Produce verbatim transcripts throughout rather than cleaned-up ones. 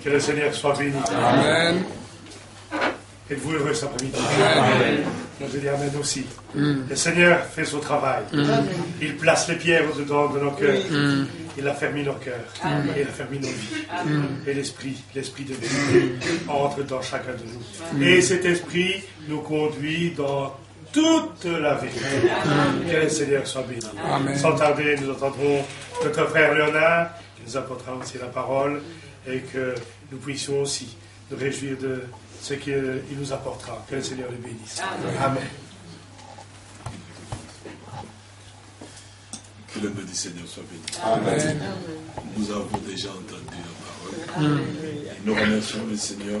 Que le Seigneur soit béni. Amen. Êtes-vous heureux cet après-midi? Amen. Je dis Amen aussi. Mm. Le Seigneur fait son travail. Mm. Il place les pierres au-dedans de nos cœurs. Mm. Il affermit nos cœurs. Amen. Et il affermit nos vies. Amen. Et l'esprit, l'esprit de vérité entre dans chacun de nous. Mm. Et cet esprit nous conduit dans toute la vérité. Amen. Que le Seigneur soit béni. Amen. Sans tarder, nous entendrons notre frère Léonard qui nous apportera aussi la parole et que nous puissions aussi nous réjouir de ce qu'il nous apportera. Que le Seigneur le bénisse. Amen. Amen. Que le nom du Seigneur soit béni. Amen. Nous avons déjà entendu la parole. Amen. Et nous remercions le Seigneur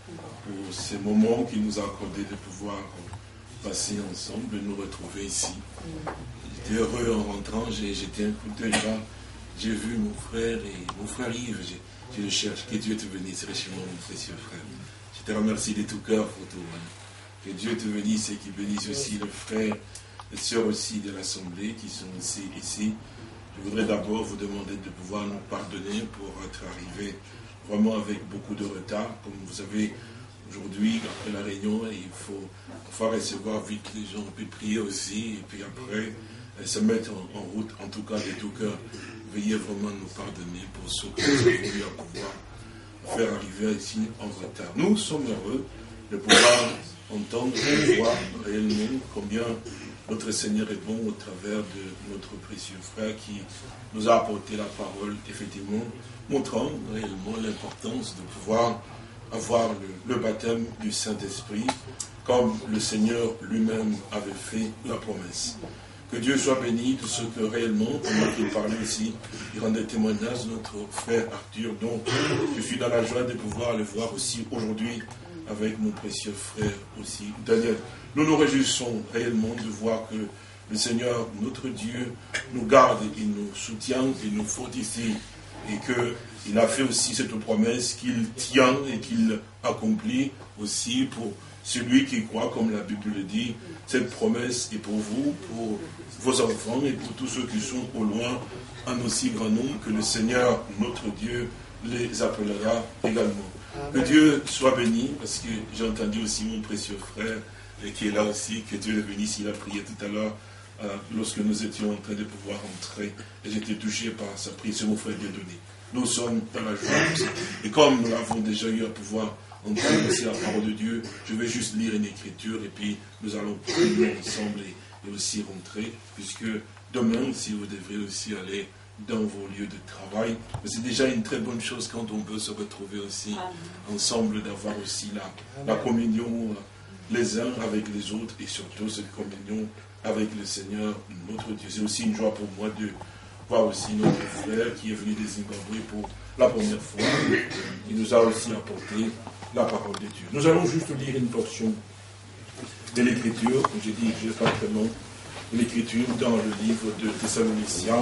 pour ces moments qu'il nous a accordé de pouvoir passer ensemble, de nous retrouver ici. J'étais heureux en rentrant, j'ai jeté un coup d'œil là, j'ai vu mon frère et mon frère Yves, je le cherche. Que Dieu te bénisse richement, mon précieux frère. Je te remercie de tout cœur pour tout. Que Dieu te bénisse et qu'il bénisse aussi le frère, les sœurs aussi de l'Assemblée qui sont aussi ici. Je voudrais d'abord vous demander de pouvoir nous pardonner pour être arrivé vraiment avec beaucoup de retard. Comme vous savez, aujourd'hui, après la réunion, il faut pouvoir recevoir vite les gens, puis prier aussi, et puis après, se mettre en, en route, en tout cas de tout cœur. Veuillez vraiment nous pardonner pour ce que nous avons eu à pouvoir faire arriver ici en retard. Nous sommes heureux de pouvoir entendre et voir réellement combien notre Seigneur est bon au travers de notre précieux frère qui nous a apporté la parole, effectivement, montrant réellement l'importance de pouvoir avoir le, le baptême du Saint-Esprit, comme le Seigneur lui-même avait fait la promesse. Que Dieu soit béni de ce que réellement, comme il parlait aussi, il rendait témoignage de notre frère Arthur, dont je suis dans la joie de pouvoir le voir aussi aujourd'hui avec mon précieux frère aussi, Daniel. Nous nous réjouissons réellement de voir que le Seigneur, notre Dieu, nous garde, il nous soutient, il nous fortifie, et qu'il a fait aussi cette promesse qu'il tient et qu'il accomplit aussi pour celui qui croit, comme la Bible le dit. Cette promesse est pour vous, pour vos enfants et pour tous ceux qui sont au loin, en aussi grand nombre que le Seigneur, notre Dieu, les appellera également. Que Dieu soit béni, parce que j'ai entendu aussi mon précieux frère qui est là aussi, que Dieu le bénisse. Il a prié tout à l'heure euh, lorsque nous étions en train de pouvoir entrer, et j'étais touché par sa prière. C'est mon frère Dieudonné. Nous sommes dans la joie, et comme nous l'avons déjà eu à pouvoir entendre aussi la parole de Dieu, je vais juste lire une écriture et puis nous allons prier ensemble et, et aussi rentrer, puisque demain aussi vous devrez aussi aller dans vos lieux de travail. Mais c'est déjà une très bonne chose quand on peut se retrouver aussi ensemble, d'avoir aussi la, la communion les uns avec les autres et surtout cette communion avec le Seigneur, notre Dieu. C'est aussi une joie pour moi de voir aussi notre frère qui est venu des Zimbabwe pour la première fois. Il nous a aussi apporté la parole de Dieu. Nous allons juste lire une portion de l'écriture, comme j'ai dit, je pas vraiment l'écriture dans le livre de Thessaloniciens,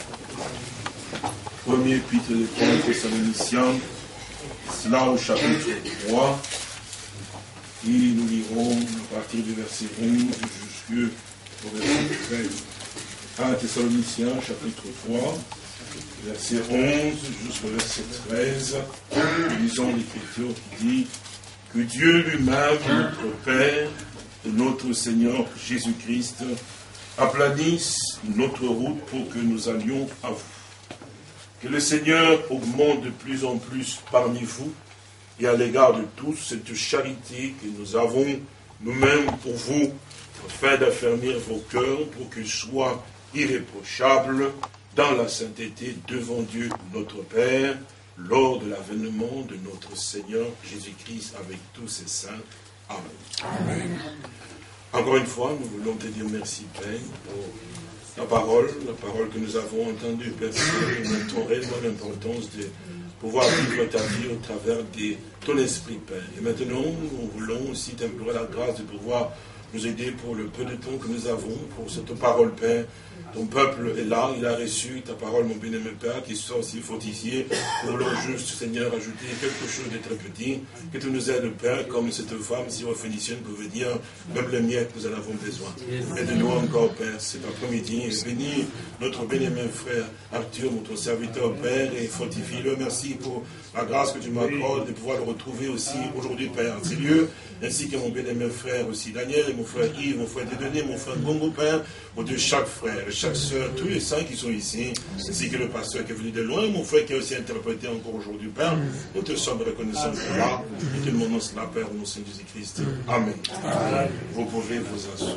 premier épître de Paul Thessaloniciens, cela au chapitre trois, et nous lirons à partir du verset onze jusqu'au verset treize. un Thessaloniciens, chapitre trois, verset onze jusqu'au verset treize, nous lisons l'écriture qui dit que Dieu lui-même, notre Père, et notre Seigneur Jésus-Christ, aplanisse notre route pour que nous allions à vous. Que le Seigneur augmente de plus en plus parmi vous et à l'égard de tous cette charité que nous avons nous-mêmes pour vous, afin d'affermir vos cœurs pour qu'ils soient irréprochables dans la sainteté devant Dieu notre Père, lors de l'avènement de notre Seigneur Jésus-Christ avec tous ses saints. Amen. Amen. Encore une fois, nous voulons te dire merci, Père, pour la parole, la parole que nous avons entendue, Père. Nous mettons réellement l'importance de pouvoir vivre ta vie au travers de ton esprit, Père. Et maintenant, nous voulons aussi t'implorer la grâce de pouvoir nous aider pour le peu de temps que nous avons, pour cette parole, Père. Ton peuple est là, il a reçu ta parole, mon bien-aimé Père, qui soit aussi fortifié pour leur juste, Seigneur, ajouter quelque chose de très petit, que tu nous aides, Père, comme cette femme syrophénicienne pouvait dire, même les miettes, nous en avons besoin. Aide-nous encore, Père, cet après-midi, et bénis notre bien-aimé frère Arthur, notre serviteur, Père, et fortifie-le. Merci pour la grâce que tu m'accordes de pouvoir le retrouver aussi aujourd'hui, Père, en ces lieux, ainsi que mon bien-aimé frère aussi, Daniel, et mon frère Yves, mon frère Dédonné, mon frère Gongo, Père, mon Dieu, chaque frère, chaque soeur, tous les saints qui sont ici, ainsi que le pasteur qui est venu de loin, mon frère qui a aussi interprété encore aujourd'hui, Père, nous te sommes reconnaissants pour cela, et te demandons cela, Père, au nom de Jésus-Christ. Amen. Amen. Vous pouvez vous asseoir.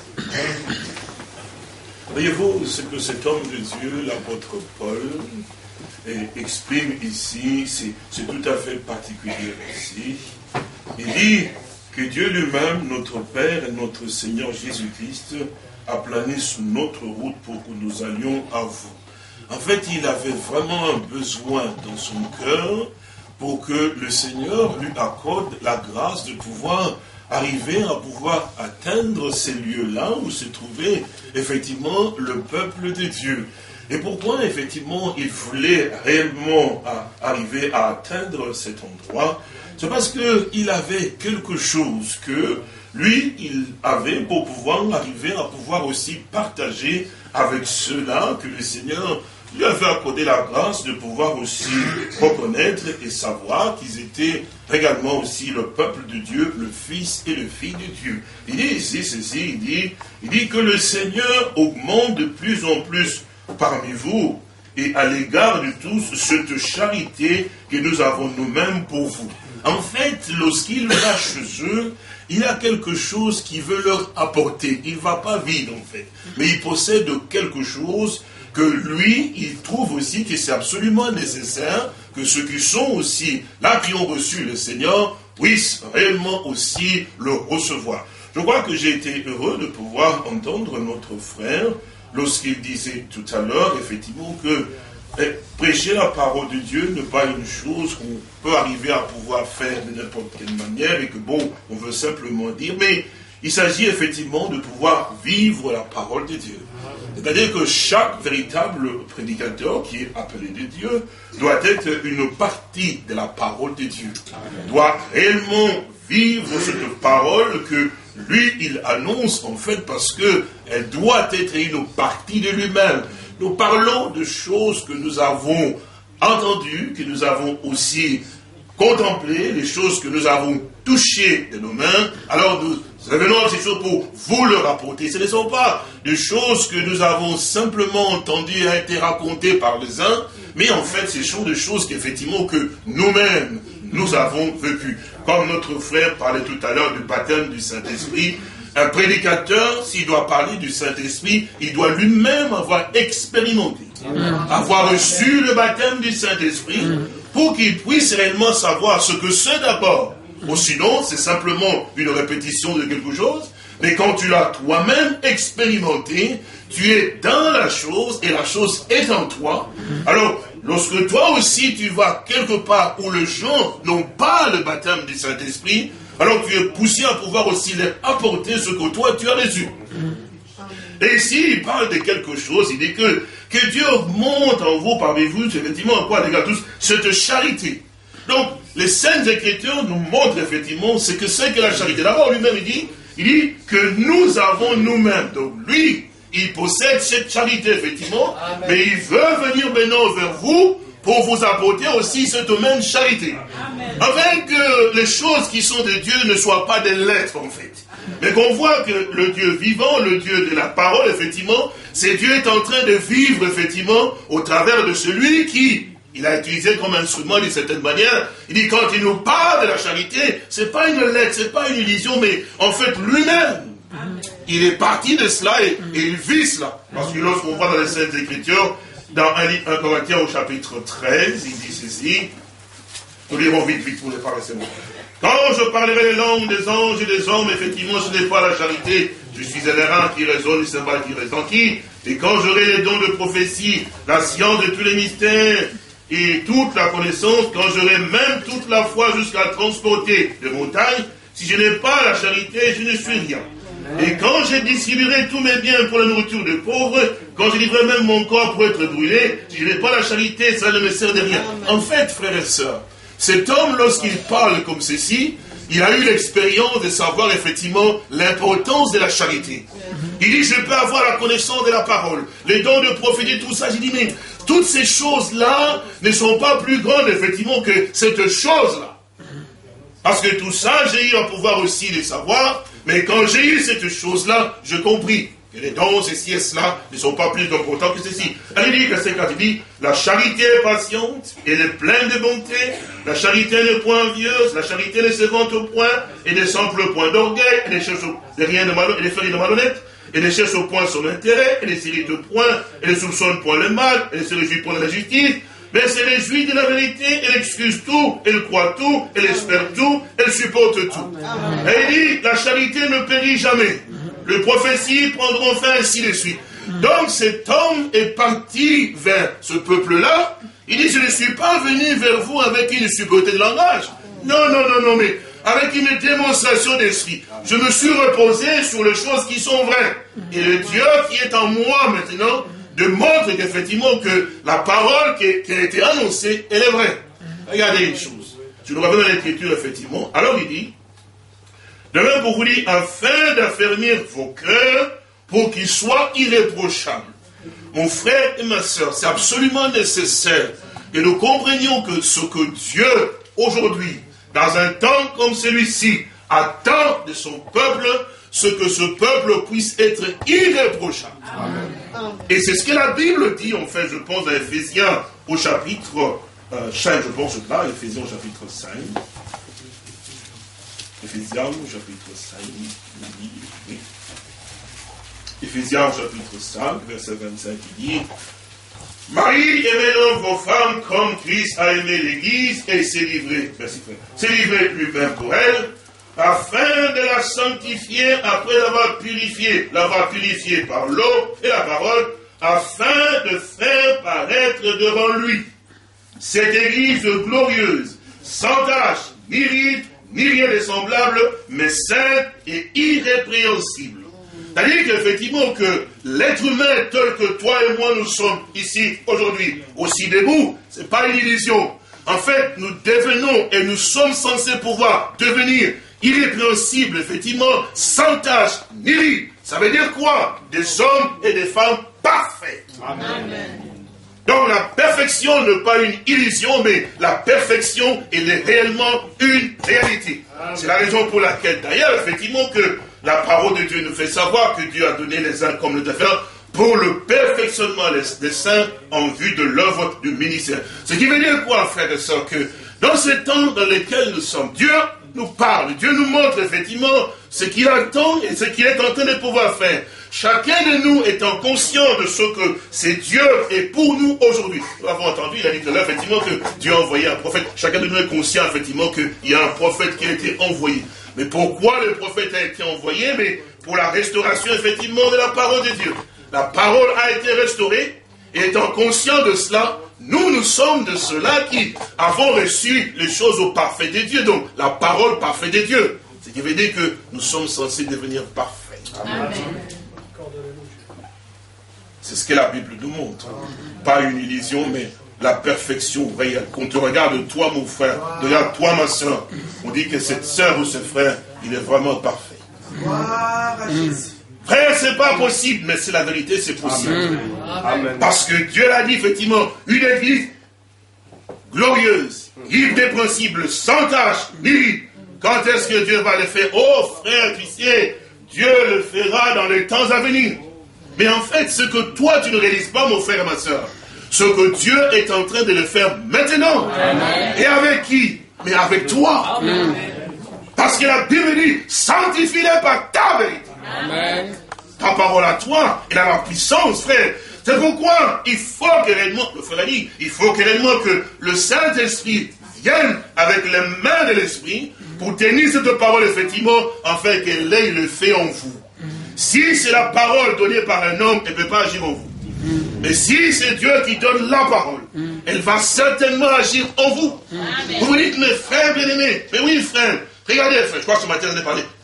Voyez-vous ce que cet homme de Dieu, l'apôtre Paul, exprime ici, c'est tout à fait particulier aussi. Il dit que Dieu lui-même, notre Père et notre Seigneur Jésus-Christ, a plané sur notre route pour que nous allions à vous. En fait, il avait vraiment un besoin dans son cœur pour que le Seigneur lui accorde la grâce de pouvoir arriver à pouvoir atteindre ces lieux-là où se trouvait effectivement le peuple de Dieu. Et pourquoi effectivement il voulait réellement arriver à atteindre cet endroit? C'est parce qu'il avait quelque chose que lui, il avait pour pouvoir arriver à pouvoir aussi partager avec ceux-là que le Seigneur lui avait accordé la grâce de pouvoir aussi reconnaître et savoir qu'ils étaient également aussi le peuple de Dieu, le Fils et le Fils de Dieu. Il dit ici ceci, il dit, il dit que le Seigneur augmente de plus en plus parmi vous et à l'égard de tous cette charité que nous avons nous-mêmes pour vous. En fait, lorsqu'il va chez eux, il y a quelque chose qu'il veut leur apporter. Il ne va pas vide, en fait. Mais il possède quelque chose que lui, il trouve aussi que c'est absolument nécessaire que ceux qui sont aussi là, qui ont reçu le Seigneur, puissent réellement aussi le recevoir. Je crois que j'ai été heureux de pouvoir entendre notre frère lorsqu'il disait tout à l'heure, effectivement, que eh, prêcher la parole de Dieu n'est pas une chose qu'on peut arriver à pouvoir faire de n'importe quelle manière et que bon, on veut simplement dire, mais il s'agit effectivement de pouvoir vivre la parole de Dieu. C'est-à-dire que chaque véritable prédicateur qui est appelé de Dieu doit être une partie de la parole de Dieu. Doit réellement vivre cette parole que lui, il annonce en fait parce qu'elle doit être une partie de lui-même. Nous parlons de choses que nous avons entendues, que nous avons aussi contemplées, les choses que nous avons touchées de nos mains. Alors nous revenons à ces choses pour vous le rapporter. Ce ne sont pas des choses que nous avons simplement entendues et été racontées par les uns, mais en fait ce sont des choses qu'effectivement que nous-mêmes nous avons vécues. Comme notre frère parlait tout à l'heure du baptême du Saint-Esprit, un prédicateur, s'il doit parler du Saint-Esprit, il doit lui-même avoir expérimenté, avoir reçu le baptême du Saint-Esprit, pour qu'il puisse réellement savoir ce que c'est d'abord. Ou sinon, c'est simplement une répétition de quelque chose, mais quand tu l'as toi-même expérimenté, tu es dans la chose, et la chose est en toi. Alors, lorsque toi aussi tu vas quelque part où les gens n'ont pas le baptême du Saint-Esprit, alors tu es poussé à pouvoir aussi leur apporter ce que toi tu as reçu. Et ici, il parle de quelque chose, il dit que, que Dieu monte en vous, parmi vous, effectivement, quoi, les gars, tous, cette charité. Donc, les Saintes Écritures nous montrent effectivement ce que c'est que la charité. D'abord, lui-même, il dit, il dit que nous avons nous-mêmes. Donc, lui, il possède cette charité, effectivement, Amen. Mais il veut venir maintenant vers vous pour vous apporter aussi cette même charité. Amen. Afin que les choses qui sont de Dieu ne soient pas des lettres, en fait. Mais qu'on voit que le Dieu vivant, le Dieu de la parole, effectivement, c'est Dieu est en train de vivre, effectivement, au travers de celui qui, il a utilisé comme instrument d'une certaine manière. Il dit, quand il nous parle de la charité, c'est pas une lettre, c'est pas une illusion, mais en fait, lui-même, il est parti de cela et, et il vit cela. Parce que lorsqu'on voit dans les Saintes Écritures, dans un Corinthiens au chapitre treize, il dit ceci, nous lirons vite, vite, pour ne pas rester longtemps. Quand je parlerai les langues des anges et des hommes, effectivement, ce n'est pas la charité. Je suis un errant qui résonne, c'est pas qui retentit. Et quand j'aurai les dons de prophétie, la science de tous les mystères, et toute la connaissance, quand j'aurai même toute la foi jusqu'à transporter des montagnes, si je n'ai pas la charité, je ne suis rien. Et quand je distribuerai tous mes biens pour la nourriture des pauvres, quand je livrerai même mon corps pour être brûlé, si je n'ai pas la charité, ça ne me sert de rien. En fait, frères et sœurs, cet homme, lorsqu'il parle comme ceci, il a eu l'expérience de savoir effectivement l'importance de la charité. Il dit, je peux avoir la connaissance de la parole, les dons de prophétie, tout ça. J'ai dit, mais toutes ces choses-là ne sont pas plus grandes, effectivement, que cette chose-là. Parce que tout ça, j'ai eu à pouvoir aussi les savoir, mais quand j'ai eu cette chose-là, je compris que les dons, ceci et cela, ne sont pas plus importants que ceci. Elle dit, verset quatre, il dit, la charité est patiente, elle est pleine de bonté, la charité n'est point envieuse, la charité ne se vante au point, et ne s'enfle point d'orgueil, elle ne cherche de rien de malhonnête, elle ne fait rien de malhonnête, elle ne cherche au point son intérêt, elle ne s'irrite point, elle ne soupçonne point le mal, elle ne se réjouit point de la justice, mais elle se réjouit de la vérité, elle excuse tout, elle croit tout, elle espère tout, elle supporte tout. Amen. Elle dit, la charité ne périt jamais. Les prophéties prendront fin ainsi de suite. Donc cet homme est parti vers ce peuple-là. Il dit, je ne suis pas venu vers vous avec une subtilité de langage. Non, non, non, non, mais avec une démonstration d'esprit. Je me suis reposé sur les choses qui sont vraies. Et le Dieu qui est en moi maintenant démontre qu'effectivement que la parole qui, qui a été annoncée, elle est vraie. Regardez une chose. Je le rappelle dans l'écriture, effectivement. Alors il dit, de même pour vous dire, afin d'affermir vos cœurs pour qu'ils soient irréprochables. Mon frère et ma soeur, c'est absolument nécessaire que nous comprenions que ce que Dieu, aujourd'hui, dans un temps comme celui-ci, attend de son peuple, ce que ce peuple puisse être irréprochable. Amen. Et c'est ce que la Bible dit, en fait, je pense, à Éphésiens au chapitre euh, cinq, je pense là, Éphésiens au chapitre cinq. Éphésiens au chapitre cinq, oui. Éphésiens au chapitre cinq, verset vingt-cinq, il dit, Marie, aimez donc vos femmes comme Christ a aimé l'Église et s'est livré, s'est livré lui-même pour elle, afin de la sanctifier après l'avoir purifiée, l'avoir purifiée par l'eau et la parole, afin de faire paraître devant lui cette Église glorieuse, sans tache, ni ride, ni rien de semblable, mais sainte et irrépréhensible. C'est-à-dire qu'effectivement que l'être humain tel que toi et moi nous sommes ici aujourd'hui, aussi debout, ce n'est pas une illusion. En fait, nous devenons et nous sommes censés pouvoir devenir irrépréhensibles, effectivement, sans tache, ni ride. Ça veut dire quoi? Des hommes et des femmes parfaits. Amen. Donc la perfection n'est pas une illusion, mais la perfection, elle est réellement une réalité. C'est la raison pour laquelle, d'ailleurs, effectivement, que la parole de Dieu nous fait savoir que Dieu a donné les uns comme les autres pour le perfectionnement des saints en vue de l'œuvre du ministère. Ce qui veut dire quoi, frères et sœurs, que dans ce temps dans lequel nous sommes, Dieu nous parle, Dieu nous montre effectivement ce qu'il attend et ce qu'il est en train de pouvoir faire. Chacun de nous étant conscient de ce que c'est Dieu et pour nous aujourd'hui. Nous l'avons entendu, il a dit tout à l'heure effectivement que Dieu a envoyé un prophète. Chacun de nous est conscient effectivement qu'il y a un prophète qui a été envoyé. Mais pourquoi le prophète a été envoyé? Mais pour la restauration effectivement de la parole de Dieu. La parole a été restaurée et étant conscient de cela, nous, nous sommes de ceux-là qui avons reçu les choses au parfait de Dieu. Donc, la parole parfaite de Dieu. Ce qui veut dire que nous sommes censés devenir parfaits. Amen. C'est ce que la Bible nous montre. Pas une illusion, mais la perfection réelle. Quand tu regardes toi, mon frère, regarde toi, ma soeur, on dit que cette soeur ou ce frère, il est vraiment parfait. Mmh. Frère, c'est pas possible, mais c'est la vérité, c'est possible. Amen. Parce que Dieu l'a dit, effectivement, une église glorieuse, irréprochable, sans tache, ni. Quand est-ce que Dieu va le faire? Oh, frère, tu sais, Dieu le fera dans les temps à venir. Mais en fait, ce que toi, tu ne réalises pas, mon frère et ma soeur, ce que Dieu est en train de le faire maintenant. Amen. Et avec qui? Mais avec toi. Amen. Parce que la Bible dit, sanctifie-les par ta vérité. Amen. Ta parole à toi, elle a la puissance, frère. C'est pourquoi il faut que réellement, le frère a dit, il faut que réellement que le Saint-Esprit vienne avec les mains de l'Esprit pour tenir cette parole, effectivement, afin qu'elle ait le fait en vous. Si c'est la parole donnée par un homme, elle ne peut pas agir en vous. Mais si c'est Dieu qui donne la parole, elle va certainement agir en vous. Amen. Vous vous dites, mais frère bien-aimé, mais oui frère, regardez frère, je crois que ce matin on a parlé,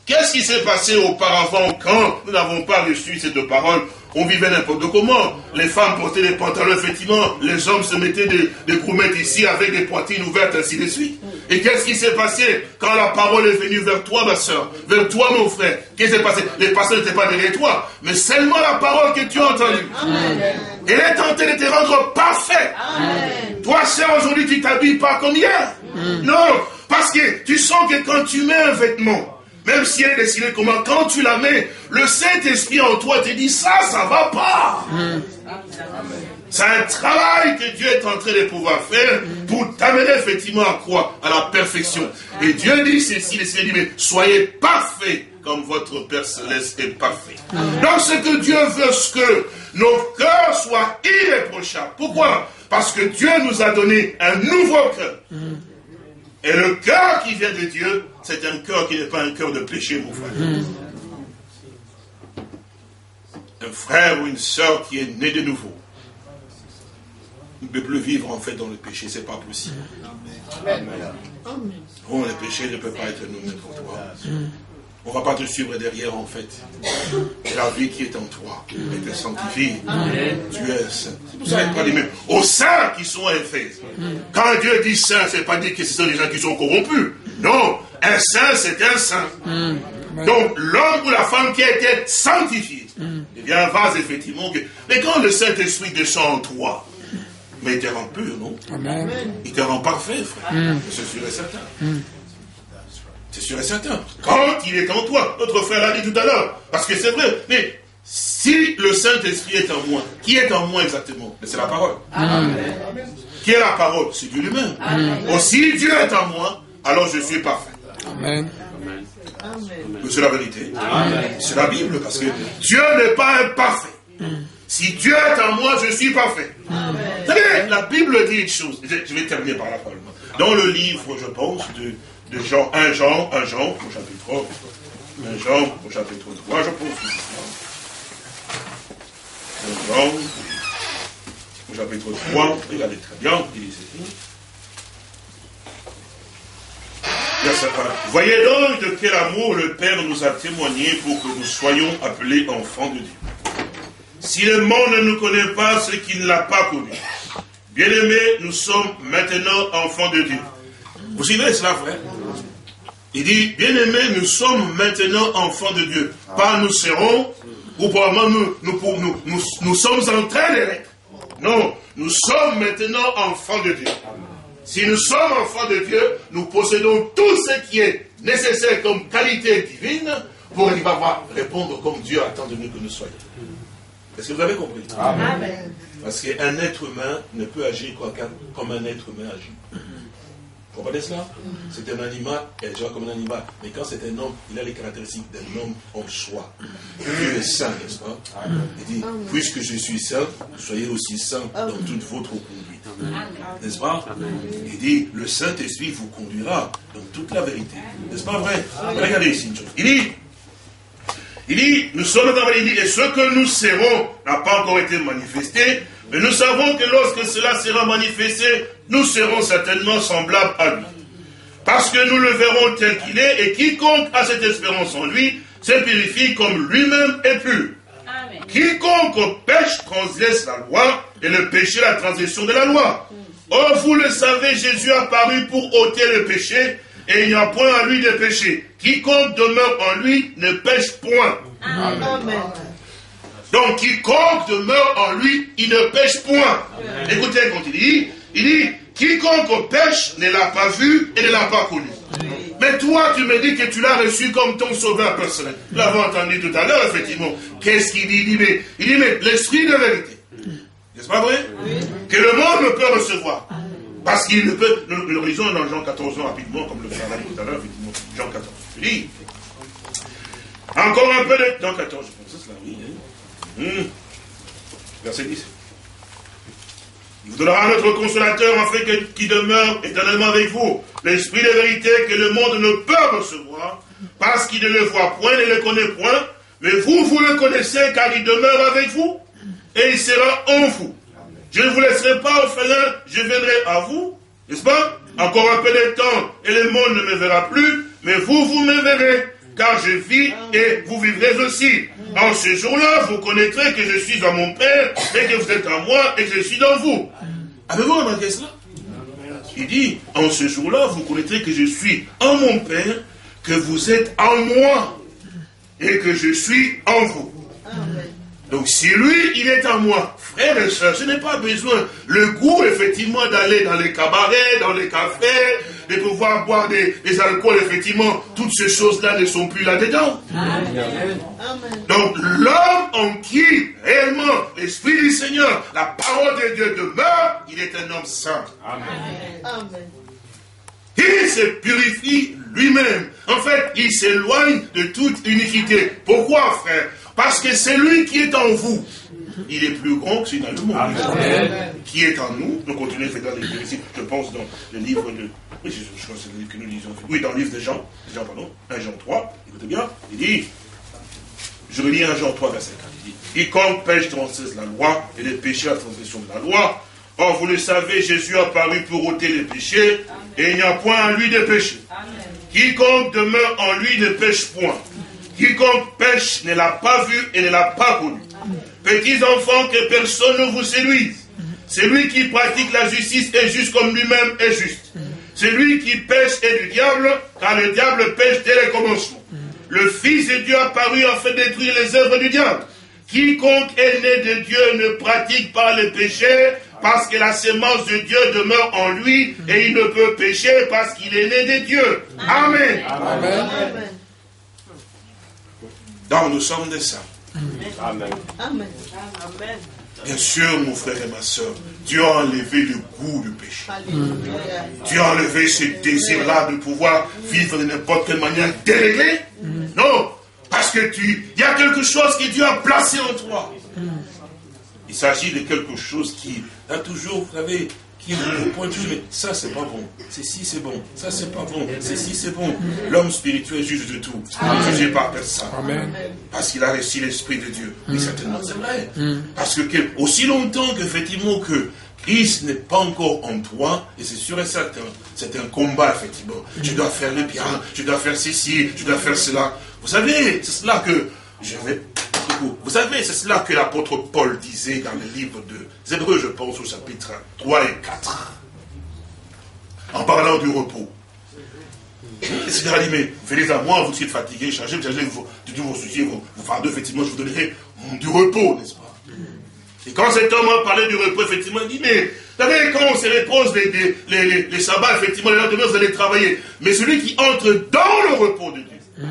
Qu'est-ce qui s'est passé auparavant quand nous n'avons pas reçu cette parole? On vivait n'importe comment. Les femmes portaient des pantalons, effectivement. Les hommes se mettaient des, des groumettes ici avec des poitrines ouvertes, ainsi de suite. Et qu'est-ce qui s'est passé quand la parole est venue vers toi, ma soeur, vers toi, mon frère? Qu'est-ce qui s'est passé? Les pasteurs n'étaient pas derrière toi, mais seulement la parole que tu as entendue. Elle est tentée de te rendre parfait. Amen. Toi, sœur, aujourd'hui, tu t'habilles pas comme hier. Mm. Non, parce que tu sens que quand tu mets un vêtement, même si elle est dessinée comment, quand tu la mets, le Saint-Esprit en toi te dit, ça, ça va pas. Mm. C'est un travail que Dieu est en train de pouvoir faire pour t'amener effectivement à quoi? À la perfection. Et Dieu dit ceci, le Seigneur dit, mais soyez parfaits comme votre Père Céleste est parfait. Mm. Donc ce que Dieu veut, c'est que nos cœurs soient irréprochables. Pourquoi? Parce que Dieu nous a donné un nouveau cœur. Mm. Et le cœur qui vient de Dieu, c'est un cœur qui n'est pas un cœur de péché, mon frère. Mm. Un frère ou une sœur qui est né de nouveau ne peut plus vivre en fait dans le péché, c'est pas possible. Amen. Amen. Oh, le péché ne peut pas être nous pour toi. Mm. On ne va pas te suivre derrière en fait. La vie qui est en toi, elle te sanctifie. Amen. Tu es saint. C'est pour ça qu'il parle même aux saints qui sont à Éphèse. Quand Dieu dit saint, ce n'est pas dire que ce sont des gens qui sont corrompus. Non, un saint, c'est un saint. Mm. Donc l'homme ou la femme qui a été sanctifié, mm. il y a un vase effectivement. Que... Mais quand le Saint-Esprit descend en toi, mais il te rend pur, non? Amen. Il te rend parfait, frère. Mm. C'est sûr et certain. Mm. C'est sûr et certain. Quand il est en toi, notre frère l'a dit tout à l'heure, parce que c'est vrai, mais si le Saint-Esprit est en moi, qui est en moi exactement? Mais c'est la parole. Amen. Qui est la parole? C'est Dieu lui-même. Or, si Dieu est en moi, alors je suis parfait. Amen. C'est la vérité. C'est la Bible, parce que Dieu n'est pas imparfait. Si Dieu est en moi, je suis parfait. Amen. Vous savez, la Bible dit une chose. Je, je vais terminer par la parole. Dans le livre, je pense, de, de Jean, un Jean, un Jean, au chapitre un Jean, au chapitre trois, je pense que c'est ça. un Jean, au chapitre trois, regardez très bien, il dit ceci. Voyez donc de quel amour le Père nous a témoigné pour que nous soyons appelés enfants de Dieu. Si le monde ne nous connaît pas, c'est qu'il ne l'a pas connu. Bien-aimés, nous sommes maintenant enfants de Dieu. Vous suivez cela, frère? Il dit, bien-aimés, nous sommes maintenant enfants de Dieu. Pas nous serons, ou probablement nous, nous, nous, nous, nous sommes en train de l'être. Non, nous sommes maintenant enfants de Dieu. Si nous sommes enfants de Dieu, nous possédons tout ce qui est nécessaire comme qualité divine pour y pouvoir répondre comme Dieu attend de nous que nous soyons. Est-ce que vous avez compris? Amen. Parce qu'un être humain ne peut agir comme un être humain agit. Vous comprenez cela? C'est un animal, il agit comme un animal. Mais quand c'est un homme, il a les caractéristiques d'un homme en soi. Dieu est saint, n'est-ce pas? Il dit, puisque je suis saint, soyez aussi saints dans toute votre conduite. N'est-ce pas? Il dit, le Saint-Esprit vous conduira dans toute la vérité. N'est-ce pas vrai? Regardez ici une chose. Il dit, Il dit, nous sommes dans la vérité, et ce que nous serons n'a pas encore été manifesté, mais nous savons que lorsque cela sera manifesté, nous serons certainement semblables à lui. Parce que nous le verrons tel qu'il est, et quiconque a cette espérance en lui, se purifie comme lui-même est pur. Amen. Quiconque pêche transgresse la loi, et le péché la transgression de la loi. Or, vous le savez, Jésus a paru pour ôter le péché, et il n'y a point en lui de péché. Quiconque demeure en lui ne pêche point. Amen. Donc, quiconque demeure en lui, il ne pêche point. Amen. Écoutez, quand il dit, il dit, quiconque pêche ne l'a pas vu et ne l'a pas connu. Amen. Mais toi, tu me dis que tu l'as reçu comme ton sauveur personnel. Nous l'avons entendu tout à l'heure, effectivement. Qu'est-ce qu'il dit? Il dit, mais, il dit, mais l'esprit de vérité. N'est-ce pas vrai? Oui. Que le monde ne peut recevoir. Parce qu'il ne peut, nous, nous le lisons dans Jean quatorze rapidement, comme le frère l'a dit tout à l'heure, effectivement, Jean quatorze. Je dis, encore un peu de... Jean quatorze, je pense que c'est là, oui. Hein? Hum. Verset dix. Il vous donnera notre consolateur afin qu'il demeure éternellement avec vous. L'esprit de vérité que le monde ne peut recevoir, parce qu'il ne le voit point, ne le connaît point, mais vous, vous le connaissez car il demeure avec vous, et il sera en vous. Je ne vous laisserai pas orphelin, je viendrai à vous, n'est-ce pas? Encore un peu de temps, et le monde ne me verra plus, mais vous, vous me verrez. car je vis et vous vivrez aussi. En ce jour-là, vous connaîtrez que je suis en mon Père et que vous êtes en moi et que je suis dans vous. Avez-vous remarqué cela? Il dit, en ce jour-là, vous connaîtrez que je suis en mon Père, que vous êtes en moi et que je suis en vous. Donc si lui, il est en moi, frères et sœurs, je n'ai pas besoin le goût, effectivement, d'aller dans les cabarets, dans les cafés, de pouvoir boire des, des alcools, effectivement, toutes ces choses-là ne sont plus là-dedans. Donc l'homme en qui, réellement, l'Esprit du Seigneur, la parole de Dieu demeure, il est un homme saint. Amen. Il se purifie lui-même. En fait, il s'éloigne de toute iniquité. Pourquoi, frère? Parce que c'est lui qui est en vous. Il est plus grand que celui dans le monde. Amen. Qui est en nous. Nous continuons à dans les versets, je pense, dans le livre de... Oui, je, je crois que c'est le livre que nous lisons. Oui, dans le livre de Jean. Jean, pardon. un Jean trois. Écoutez bien. Il dit... Je relis un Jean trois, verset quatre. Il dit... Quiconque pêche transgresse la loi, et les péchés à la transgression de la loi. Or, vous le savez, Jésus a apparu pour ôter les péchés, Amen. Et il n'y a point en lui de péché. Amen. Quiconque demeure en lui ne pêche point. Quiconque pêche ne l'a pas vu et ne l'a pas connu. Petits enfants, que personne ne vous séduise. Celui qui pratique la justice est juste comme lui-même est juste. Celui qui pêche est du diable, car le diable pêche dès le commencement. Le Fils de Dieu apparu afin de détruire les œuvres du diable. Quiconque est né de Dieu ne pratique pas le péché, parce que la sémence de Dieu demeure en lui, et il ne peut pécher parce qu'il est né de Dieu. Amen. Amen. Amen. Donc nous sommes des saints. Amen. Amen. Amen. Bien sûr, mon frère et ma soeur, Dieu a enlevé le goût du péché. Alléluia. Dieu a enlevé ce désir-là de pouvoir vivre de n'importe quelle manière déréglée. Mm. Non, parce que tu, il y a quelque chose que Dieu a placé en toi. Mm. Il s'agit de quelque chose qui a toujours, vous savez, qui vous pointe toujours, mais ça c'est pas bon, ceci c'est bon, ça c'est pas bon, ceci c'est bon. L'homme spirituel juge de tout, jugé par personne. Amen. Parce qu'il a reçu l'Esprit de Dieu. Oui, certainement, c'est vrai. Parce que, que aussi longtemps qu'effectivement que Christ n'est pas encore en toi, et c'est sûr et certain, c'est un combat, effectivement. Je dois faire le bien, je dois faire ceci, je dois faire cela. Vous savez, c'est cela que je vais... Vous savez, c'est cela que l'apôtre Paul disait dans le livre de Hébreux, je pense, au chapitre trois et quatre. En parlant du repos. Le Seigneur a dit, mais venez à moi, vous qui êtes fatigués, chargés, chargez vos, de tous vos soucis, vos, vos fardeaux, effectivement, je vous donnerai du repos, n'est-ce pas? Et quand cet homme a parlé du repos, effectivement, il dit, mais, vous savez, quand on se repose les, les, les, les, les sabbats, effectivement, les lendemains, vous allez travailler. Mais celui qui entre dans le repos de Dieu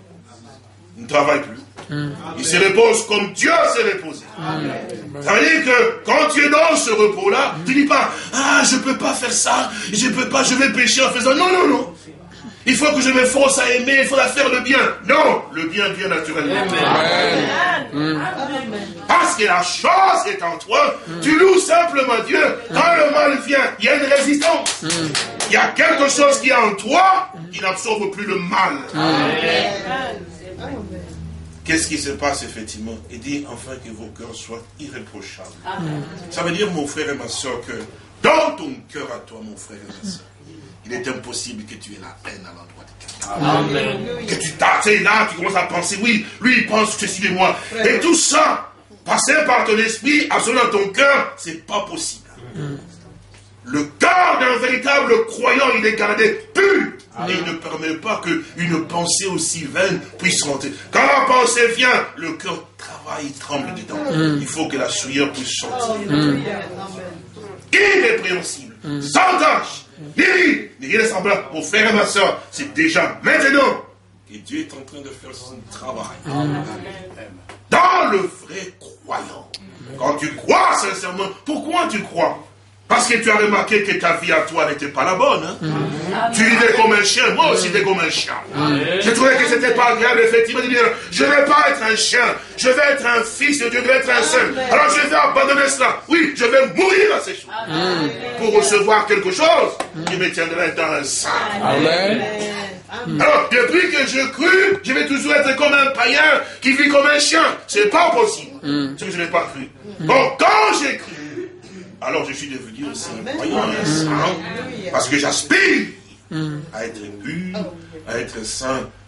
ne travaille plus. Il se repose comme Dieu s'est reposé. Ça veut dire que quand tu es dans ce repos-là, tu ne dis pas, ah, je ne peux pas faire ça, je ne peux pas, je vais pécher en faisant. Non, non, non. Il faut que je me force à aimer, il faut la faire le bien. Non, le bien vient naturellement. Amen. Amen. Parce que la chose est en toi, tu loues simplement Dieu. Quand le mal vient, il y a une résistance. Il y a quelque chose qui est en toi qui n'absorbe plus le mal. Amen. Qu'est-ce qui se passe effectivement? Il dit enfin que vos cœurs soient irréprochables. Amen. Ça veut dire, mon frère et ma soeur, que dans ton cœur à toi, mon frère et ma soeur, il est impossible que tu aies la haine à l'endroit de quelqu'un. Amen. Que tu t'attends là, tu commences à penser, oui, lui il pense que c'est moi. Et tout ça, passer par ton esprit, absolument dans ton cœur, c'est pas possible. Amen. Le cœur d'un véritable croyant, il est gardé pur. Amen. Et il ne permet pas qu'une pensée aussi vaine puisse rentrer. Quand la pensée vient, le cœur travaille, il tremble dedans. Mm. Il faut que la souillure puisse sortir. Mm. Irrépréhensible, mm. sans tâche, ni rire, ni rien de semblable. Mon frère et ma soeur, c'est déjà maintenant que Dieu est en train de faire son travail. Mm. Dans le vrai croyant. Quand tu crois sincèrement, pourquoi tu crois? Parce que tu as remarqué que ta vie à toi n'était pas la bonne. Hein? Mm. Tu vivais comme un chien, moi aussi j'étais comme un chien. Mm. Je trouvais que c'était pas agréable, effectivement, de dire, je ne vais pas être un chien, je vais être un fils de Dieu, je vais être un saint. Alors je vais abandonner cela. Oui, je vais mourir à ces choses. Amen. Pour recevoir quelque chose qui me tiendrait dans un saint. Amen. Alors, depuis que je crus, je vais toujours être comme un païen qui vit comme un chien. C'est pas possible. Mm. Ce que je n'ai pas cru. Bon, quand j'ai cru, alors je suis devenu aussi un croyant, un saint, parce que j'aspire à être pur, à être saint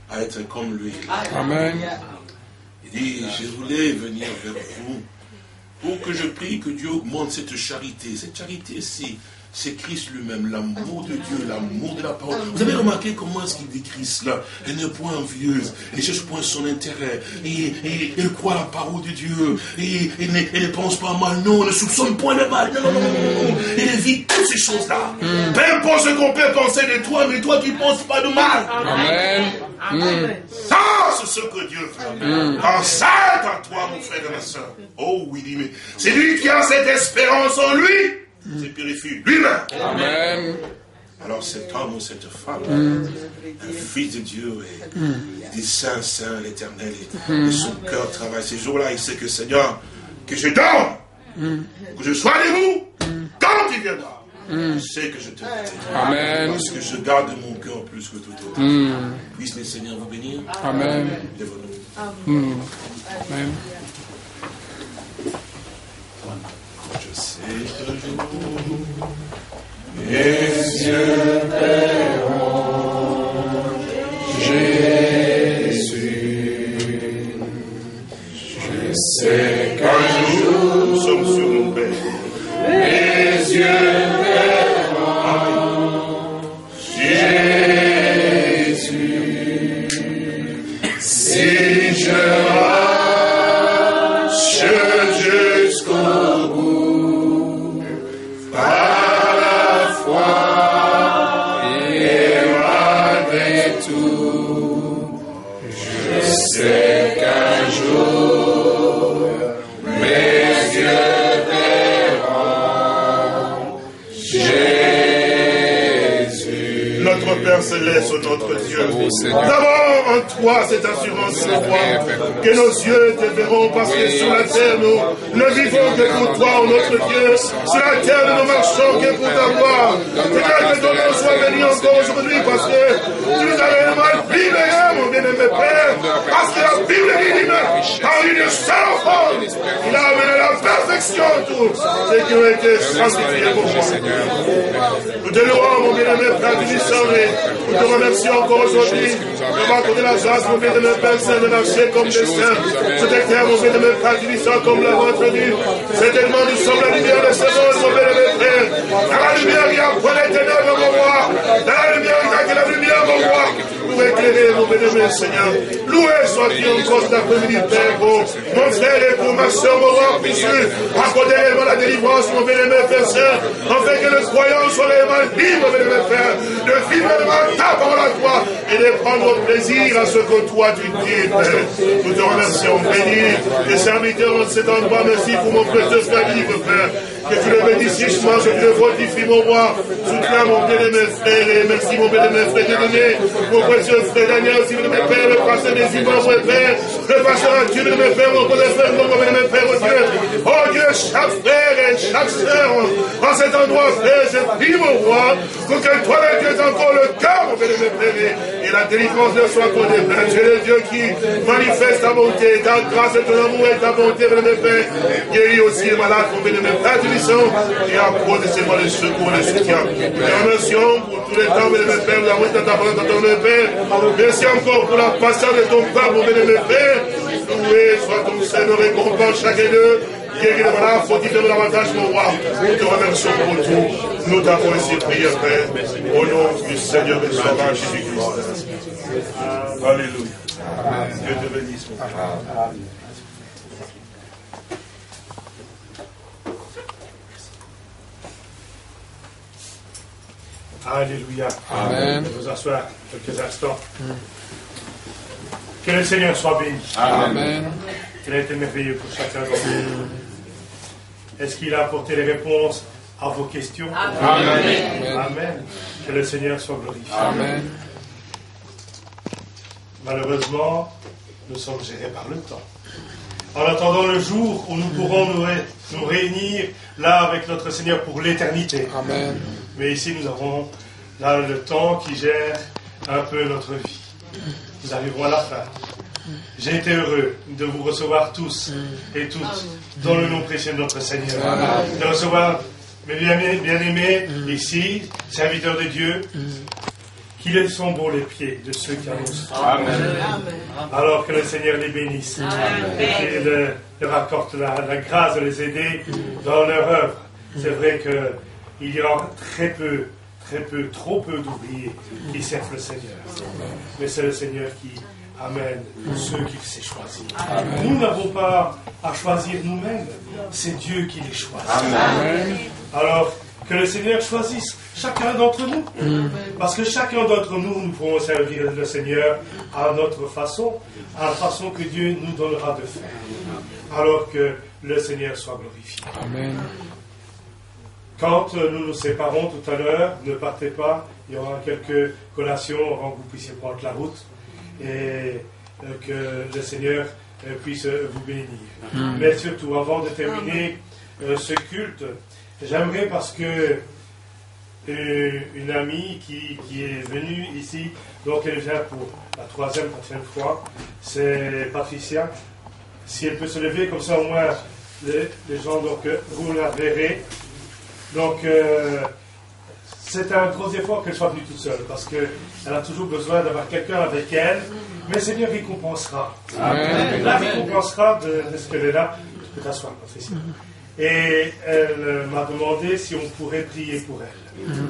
à être comme lui. Amen. Il dit, je voulais venir vers vous pour que je prie que Dieu augmente cette charité. Cette charité, c'est... c'est Christ lui-même, l'amour de Dieu, l'amour de la parole. Vous avez remarqué comment est-ce qu'il décrit cela? Elle n'est point envieuse, elle ne cherche point son intérêt, et, et, elle croit à la parole de Dieu, et elle ne, elle ne pense pas mal, non, elle ne soupçonne point le mal, non, non, non, non, non. Elle évite toutes ces choses-là. Mm. Peu importe ce qu'on peut penser de toi, mais toi qui ne penses pas de mal. Amen. Amen. Ça, c'est ce que Dieu fait. Mm. Quand ça est en toi, mon frère et ma soeur. Oh oui, mais c'est lui qui a cette espérance en lui. Se purifie lui-même. Amen. Alors cet homme ou cette femme, mm. un fils de Dieu, et mm. il dit Saint, Saint, l'Éternel, et, mm. et son cœur travaille. Ces jours-là, il sait que Seigneur, que je dors, mm. que je sois debout, mm. quand il viendra, mm. je sais que je te verrai. Amen. Parce que je garde mon cœur plus que tout autre. Mm. Puisse le Seigneur vous bénir. Amen. Lève-nous. Mm. Amen. Je sais toujours, mes yeux verront Jésus. Je sais qu'un jour nous sommes sur mon Père. Mes yeux verront Jésus. Si je marche jusqu'au bout, par la foi et malgré tout, je sais qu'un jour mes yeux verront Jésus. Notre Père Céleste, notre Dieu, nous avons en toi cette assurance, roi, que nos yeux te verront, parce que sur la terre, nous ne vivons que pour toi, oh notre Dieu. Sur la terre, nous ne marchons que pour ta gloire. Seigneur, que ton nom soit béni encore aujourd'hui, parce que tu nous as réellement libéré, mon bien-aimé Père, parce que la Bible dit, par une seule offre, il a amené la perfection tout ce qui a été sanctifié pour moi. Nous te louons, mon bien-aimé Père du Saint-Esprit. Nous te remercions encore aujourd'hui. Nous m'accorder la grâce, mon bien-aimé Père Saint, de marcher comme des saints. C'était clair, mon bien-aimé Père du Saint, comme l'a entendu. Certainement, nous sommes la lumière de ce monde, mon bien-aimé Père. Dans la lumière, il y a un point d'éternel, mon roi. Dans la lumière, il y a que la lumière, mon roi. Pour éclairer, mon bien-aimé Seigneur. Loué soit-il encore cet après-midi, Père, pour mon frère et pour ma soeur, mon roi, puisque accorder réellement la délivrance, mon bien-aimé Père Saint, afin que le croyant soit réellement libre, mon bien-aimé Père, de vivre réellement ta parole à toi et de prendre plaisir à ce que toi tu dis, Père. Nous te remercions, bénis les serviteurs de cet endroit. Merci pour mon précieux frère libre, Père. Que tu le bénisses richement, que tu le fortifies, mon roi. Soutiens mon bien-aimé frère et merci, mon bien-aimé frère de donner. Mon précieux frère Daniel aussi, mon bien-aimé Père, le pasteur des humains, mon Père. Le pasteur à Dieu, mon Père, mon frère, mon bien-aimé Père, mon Dieu. Oh Dieu, chaque frère et chaque sœur, en cet endroit, Père, je prie, mon roi, pour que toi, le Dieu, encore le cœur, mon bien-aimé Père, et la délivrance ne soit accordée, Père. Tu es le Dieu qui manifeste ta bonté, ta grâce et ton amour et ta bonté, mon bien-aimé Père. Guéris aussi les malades, mon bien-aimé Père, tu et à cause de ces mots de secours et de soutien. Nous remercions pour tous les temps, mon bien-aimé Père, nous avons été ta parole, ton bien-aimé Père. Merci encore pour la patience de ton Père, mon bien-aimé Père. Loué soit ton Seigneur, récompense chacun d'eux. Guéris les malades, fortifie-le davantage, mon roi. Nous te remercions pour tout. Nous t'avons ainsi prié, Père, au nom du Seigneur et Sauveur Jésus-Christ. Alléluia. Dieu te bénisse, mon frère. Alléluia. Amen. Vous asseoir quelques instants. Mm. Que le Seigneur soit béni. Amen. Qu'il a été merveilleux pour chacun d'entre nous. Est-ce qu'il a apporté les réponses à vos questions? Amen. Amen. Amen. Que le Seigneur soit glorifié. Amen. Malheureusement, nous sommes gérés par le temps. En attendant le jour où nous pourrons nous, ré nous réunir là avec notre Seigneur pour l'éternité. Amen. Mais ici, nous avons là le temps qui gère un peu notre vie. Nous arrivons à la fin. J'ai été heureux de vous recevoir tous et toutes dans le nom précieux de notre Seigneur. Amen. De recevoir mes bien-aimés bien ici, serviteurs de Dieu, qu'ils sont beaux les pieds de ceux qui annoncent. Amen. Alors que le Seigneur les bénisse. Amen. Et qu'il leur accorde la, la grâce de les aider dans leur œuvre. C'est vrai qu'il y a très peu, très peu, trop peu d'ouvriers qui servent le Seigneur. Mais c'est le Seigneur qui amène ceux qu'il sait choisir. Amen. Nous n'avons pas à choisir nous-mêmes. C'est Dieu qui les choisit. Amen. Alors, que le Seigneur choisisse chacun d'entre nous. Mm. Parce que chacun d'entre nous, nous pourrons servir le Seigneur à notre façon, à la façon que Dieu nous donnera de faire. Alors que le Seigneur soit glorifié. Amen. Quand nous nous séparons tout à l'heure, ne partez pas, il y aura quelques collations avant que vous puissiez prendre la route et que le Seigneur puisse vous bénir. Mm. Mais surtout, avant de terminer ce culte, j'aimerais, parce que euh, une amie qui, qui est venue ici, donc elle vient pour la troisième, quatrième fois, c'est Patricia. Si elle peut se lever, comme ça au moins les, les gens, donc vous la verrez. Donc euh, c'est un gros effort qu'elle soit venue toute seule, parce qu'elle a toujours besoin d'avoir quelqu'un avec elle, mais le Seigneur récompensera. Amen. La récompensera de, de ce qu'elle est là. Tu peux t'asseoir, Patricia. Et elle m'a demandé si on pourrait prier pour elle. Mm-hmm.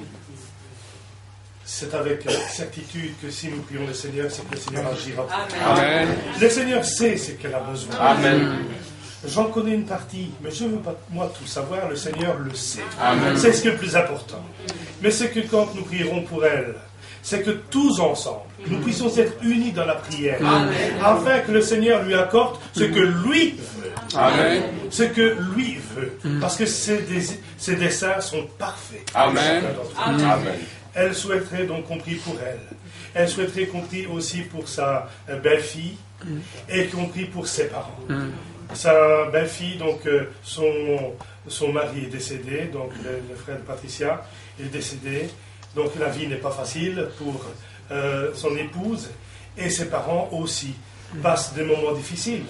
C'est avec certitude que si nous prions le Seigneur, c'est que le Seigneur agira. Amen. Le Seigneur sait ce qu'elle a besoin. Amen. J'en connais une partie, mais je ne veux pas moi tout savoir, le Seigneur le sait. Amen. C'est ce qui est le plus important. Mais c'est que quand nous prierons pour elle, c'est que tous ensemble, nous puissions être unis dans la prière, Amen. Afin que le Seigneur lui accorde ce que lui veut. Amen. Ce que lui veut. Parce que ses, dés- ses desseins sont parfaits. Amen. Amen. Elle souhaiterait donc qu'on prie pour elle. Elle souhaiterait qu'on prie aussi pour sa belle-fille et qu'on prie pour ses parents. Sa belle-fille, donc son, son mari est décédé, donc le, le frère de Patricia est décédé. Donc la vie n'est pas facile pour euh, son épouse, et ses parents aussi passent des moments difficiles.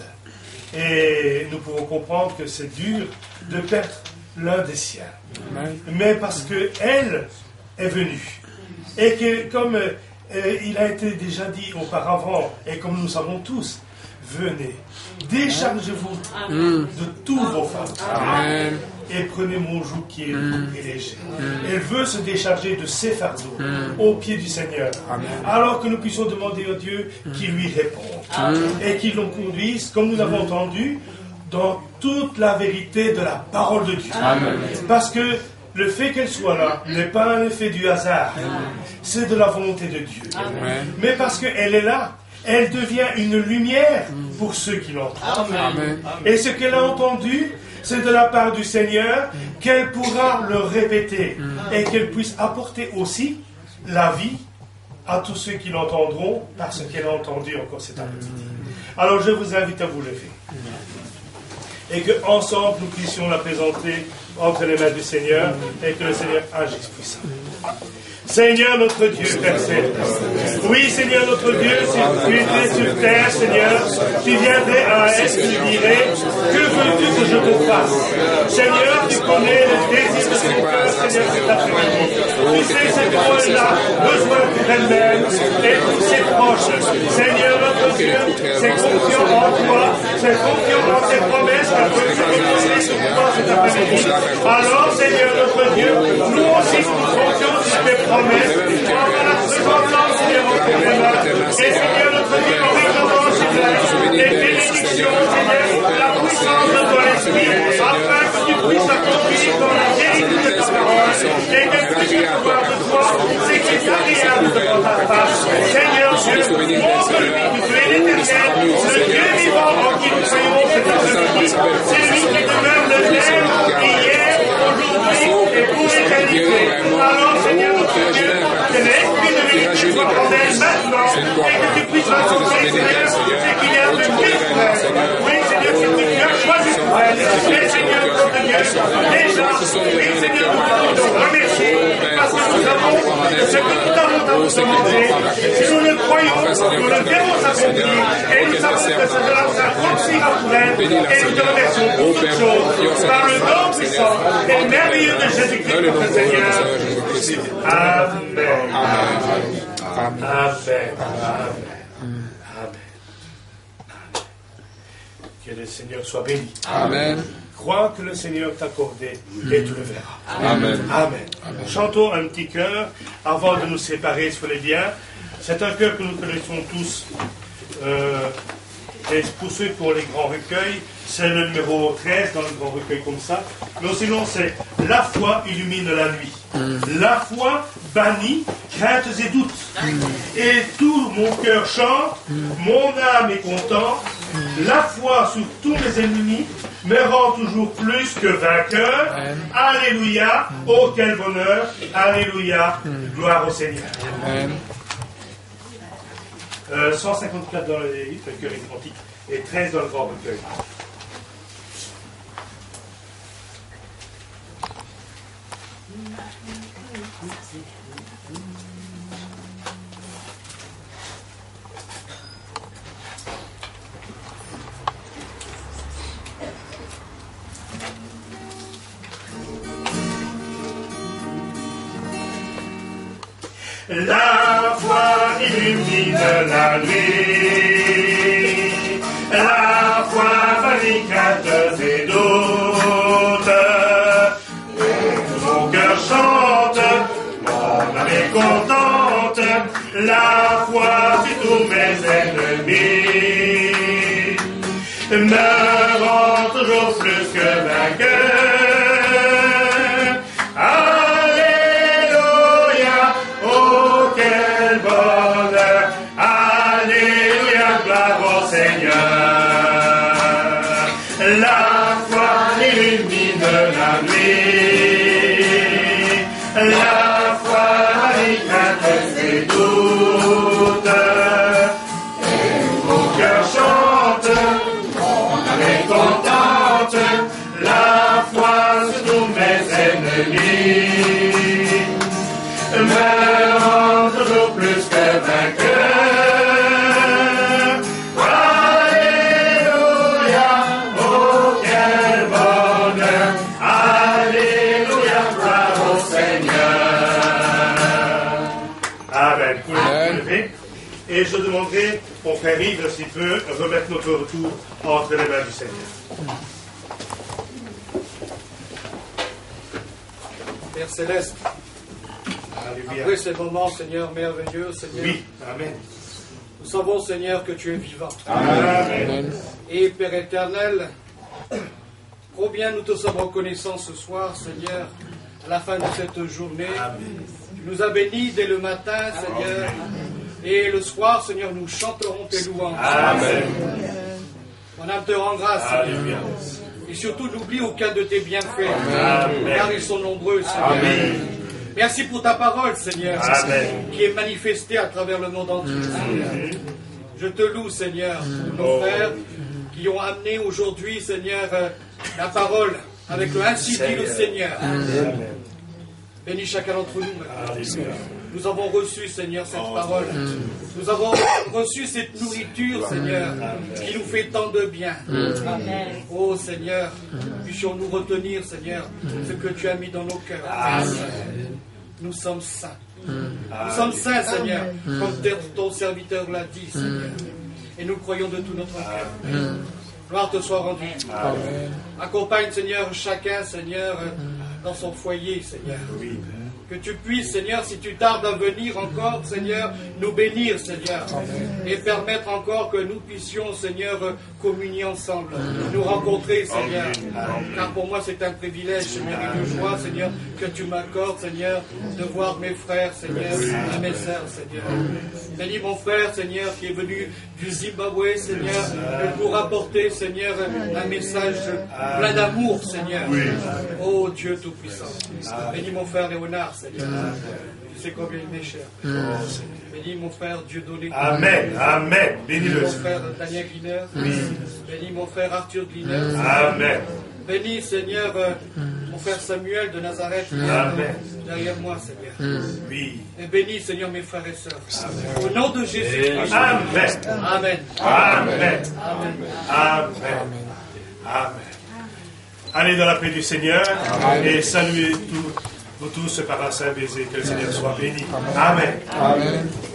Et nous pouvons comprendre que c'est dur de perdre l'un des siens. Amen. Mais parce qu'elle est venue, et que comme euh, il a été déjà dit auparavant, et comme nous savons tous, venez, déchargez-vous Amen. De tous vos fardeaux. Amen. Et prenez mon joug qui est lourd et léger. Elle veut se décharger de ses fardeaux au pied du Seigneur. Amen. Alors que nous puissions demander à Dieu qu'il lui réponde. Amen. Et qu'il nous conduise, comme nous l'avons entendu, dans toute la vérité de la parole de Dieu. Amen. Parce que le fait qu'elle soit là n'est pas un effet du hasard. Amen. C'est de la volonté de Dieu. Amen. Mais parce qu'elle est là, elle devient une lumière pour ceux qui l'entendent. Amen. Et ce qu'elle a entendu, c'est de la part du Seigneur qu'elle pourra le répéter et qu'elle puisse apporter aussi la vie à tous ceux qui l'entendront parce qu'elle a entendu encore cet après-midi. Alors je vous invite à vous lever et qu'ensemble nous puissions la présenter entre les mains du Seigneur et que le Seigneur agisse puissamment. Seigneur notre Dieu, Père Céleste. Oui, Seigneur notre Dieu, si tu étais sur terre, Seieur, tu viendrais à elle, tu dirais, que veux-tu que je te fasse? Seigneur, tu connais le désir de ton cœur, Seigneur, cet après-midi. Tu sais ce qu'elle a besoin pour elle-même et pour ses proches. Seigneur notre Dieu, c'est confiant en toi, c'est confiant en tes promesses qu'elle peut se reposer sur toi cet après-midi. Alors, Seigneur notre Dieu, nous aussi nous confions sur tes promesses. Promesse, pendant la présence, Seigneur, entre tes mains. Et Seigneur, notre Dieu, nous réclamons, Seigneur, les bénédictions, Seigneur, la puissance de ton esprit, afin que tu puisses accomplir dans la vérité de ta parole, et qu'elle puisse recevoir de toi ce qui est agréable devant ta face. Seigneur Dieu, montre-lui que tu es l'éternel, le Dieu vivant en qui nous croyons cet après-midi. C'est lui qui demeure le même, hier, aujourd'hui et pour l'éternité. Alors, Seigneur, notre Dieu, que l'esprit de vérité soit en elle maintenant et que tu puisses rencontrer, Seigneur, ce qu'il y a de mieux pour elle. Oui, Seigneur, ce que tu as choisi pour elle. Et Seigneur, notre Dieu, déjà, oui, Seigneur, nous voulons te remercier parce que nous savons que ce que nous t'avons à vous demander, si nous le croyons, nous le verrons s'accomplir, et nous savons que cela s'accomplira pour elle, et nous te remercions pour toutes choses, par le nom puissant et merveilleux de Jésus-Christ, notre Seigneur. Amen. Amen. Amen. Amen. Que le Seigneur soit béni. Amen. Crois que le Seigneur t'a accordé et tu le verras. Amen. Amen. Amen. Chantons un petit chœur avant de nous séparer sur les biens. C'est un chœur que nous connaissons tous. Euh, et pour ceux pour les grands recueils, c'est le numéro treize dans le grand recueil comme ça. Mais sinon, c'est la foi illumine la nuit. Mm. La foi bannit craintes et doutes. Mm. Et tout mon cœur chante, mm. mon âme est contente. Mm. La foi sur tous mes ennemis me rend toujours plus que vainqueur. Mm. Alléluia. Mm. Oh, quel bonheur. Alléluia. Mm. Gloire au Seigneur. Amen. Euh, cent cinquante-quatre dans le recueil antique et treize dans le grand recueil. La foi illumine la nuit, la foi bannit craintes et doutes. Et mon cœur chante, mon âme est contente, la foi sur tous mes ennemis me rend toujours plus que vainqueur. La foi bannit craintes et doutes. Et mon cœur chante, mon âme est contente. La foi sur tous mes ennemis me rend toujours plus que vainqueur. Et je demanderai au frère Yves, s'il peut, remettre notre retour entre les mains du Seigneur. Père Céleste, Alléluia. Après ces moments, Seigneur, merveilleux, Seigneur, oui. Amen. Nous savons, Seigneur, que tu es vivant. Amen. Et Père éternel, combien nous te sommes reconnaissants ce soir, Seigneur, à la fin de cette journée. Amen. Tu nous as bénis dès le matin, Seigneur. Amen. Et le soir, Seigneur, nous chanterons tes louanges. Amen. Mon âme te rend grâce, Seigneur. Et surtout, n'oublie aucun de tes bienfaits, Amen. Car ils sont nombreux, Seigneur. Amen. Merci pour ta parole, Seigneur, Amen. Qui est manifestée à travers le monde entier, Seigneur. Je te loue, Seigneur, pour nos frères qui ont amené aujourd'hui, Seigneur, la parole avec le ainsi dit le Seigneur. Amen. Bénis chacun d'entre nous. Amen. Nous avons reçu, Seigneur, cette oh, parole. Mm. Nous avons reçu cette nourriture, Seigneur, Amen. Qui nous fait tant de bien. Mm. Amen. Oh, Seigneur, mm. puissions-nous retenir, Seigneur, mm. ce que tu as mis dans nos cœurs. Amen. Nous sommes saints. Mm. Nous sommes saints, Seigneur, mm. comme ton serviteur l'a dit, Seigneur. Mm. Et nous croyons de tout notre cœur. Mm. Gloire te soit rendue. Amen. Accompagne, Seigneur, chacun, Seigneur, mm. dans son foyer, Seigneur. Oui. Que tu puisses, Seigneur, si tu tardes à venir encore, Seigneur, nous bénir, Seigneur. Amen. Et permettre encore que nous puissions, Seigneur, communier ensemble. Amen. Nous rencontrer, Seigneur. Amen. Car pour moi, c'est un privilège, Seigneur, et une joie, Seigneur, que tu m'accordes, Seigneur, de voir mes frères, Seigneur, et mes sœurs, Seigneur. Bénis mon frère, Seigneur, qui est venu du Zimbabwe, Seigneur, pour apporter, Seigneur, un message plein d'amour, Seigneur. Oh Dieu Tout-Puissant. Bénis mon frère Léonard, Seigneur. Tu sais combien il m'est cher. Oh, bénis mon frère Dieudonné. Amen. Amen. Bénis-le. Mon frère Daniel Gliner. Oui. Bénis mon frère Arthur Gliner. Amen. Bénis, Seigneur, mon frère Samuel de Nazareth, Amen. derrière moi, Seigneur. Oui. Et bénis, Seigneur, mes frères et sœurs. Au nom de Jésus-Christ. Amen. Amen. Amen. Amen. Amen. Amen. Allez dans la paix du Seigneur et saluez tous, vous tous par un saint baiser. Que le Seigneur soit béni. Amen. Amen.